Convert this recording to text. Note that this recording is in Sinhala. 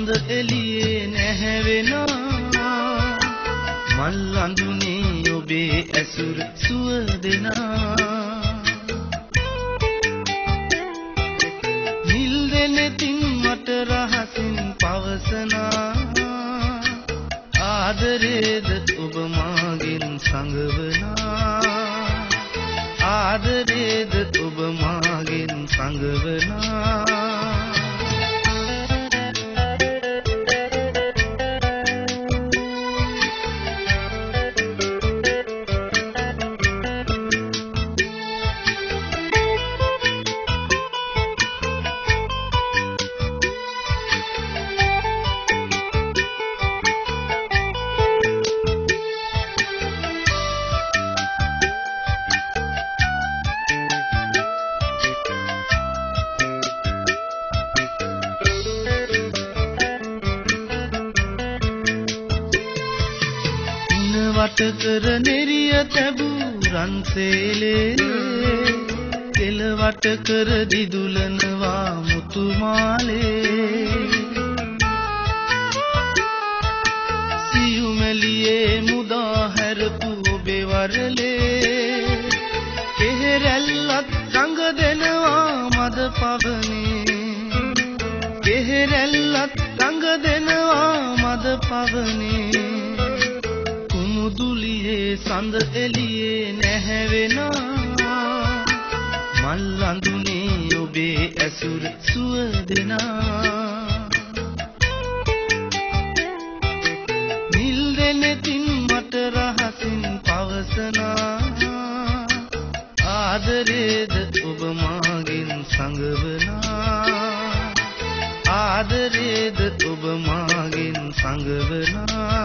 සඳ එළියේ නැහැවෙනා මල් අඳුනේ ඔබේ ඇසුර සුව දෙනා නිල් දෙනෙතින් මට රහසින් පවසනා ආදරේද ඔබ මාගෙන් සංගවනා ආදරේද ඔබ මාගෙන් සංගවනා වට කර නෙරිය තැබූ රන්සේලේ කෙල වට කර දිදුලනවා මුතු මාලේ සියුමැලියේ මුදා හැරපු ඔබේ වරලේ කෙහෙරැල්ලත් රඟ දෙනවා මද පවනේ කෙහෙරැල්ලත් රඟ දෙනවා මද පවනේ මුදුලියේ සඳ එළියේ නැහැවෙනා මල් අඳුනේ ඔබේ ඇසුර සුව දෙනා නිල් දෙනෙතින් මට රහසින් පවසනා ආදරේද ඔබ මාගෙන් සංගවනා ආදරේද ඔබ මාගෙන් සංගවනා